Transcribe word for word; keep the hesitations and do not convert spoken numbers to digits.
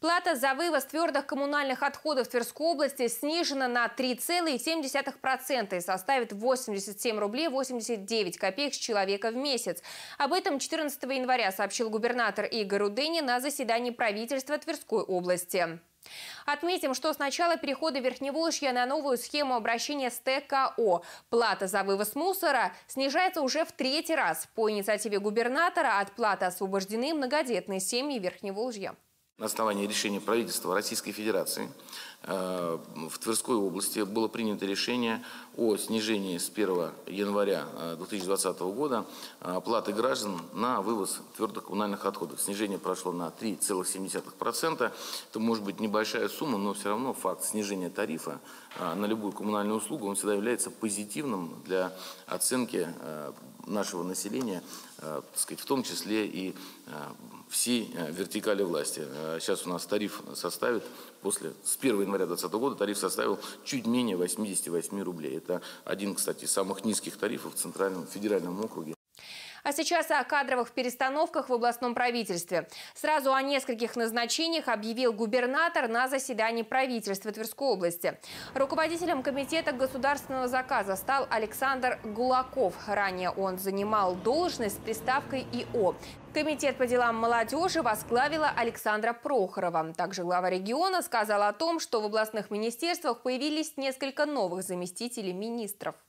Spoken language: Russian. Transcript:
Плата за вывоз твердых коммунальных отходов в Тверской области снижена на три целых семь десятых процента и составит восемьдесят семь рублей восемьдесят девять копеек с человека в месяц. Об этом четырнадцатого января сообщил губернатор Игорь Рудыни на заседании правительства Тверской области. Отметим, что с начала перехода Верхневолжья на новую схему обращения с тэ ка о плата за вывоз мусора снижается уже в третий раз. По инициативе губернатора от платы освобождены многодетные семьи Верхневолжья. На основании решения правительства Российской Федерации э, в Тверской области было принято решение о снижении с первого января две тысячи двадцатого года э, платы граждан на вывоз твердых коммунальных отходов. Снижение прошло на три целых семь десятых процента. Это может быть небольшая сумма, но все равно факт снижения тарифа э, на любую коммунальную услугу он всегда является позитивным для оценки э, нашего населения, э, так сказать, в том числе и э, всей э, вертикали власти. Сейчас у нас тариф составит, после, с первого января две тысячи двадцатого года тариф составил чуть менее восьмидесяти восьми рублей. Это один, кстати, из самых низких тарифов в Центральном федеральном округе. А сейчас о кадровых перестановках в областном правительстве. Сразу о нескольких назначениях объявил губернатор на заседании правительства Тверской области. Руководителем комитета государственного заказа стал Александр Гулаков. Ранее он занимал должность с приставкой и о. Комитет по делам молодежи возглавила Александра Прохорова. Также глава региона сказал о том, что в областных министерствах появились несколько новых заместителей министров.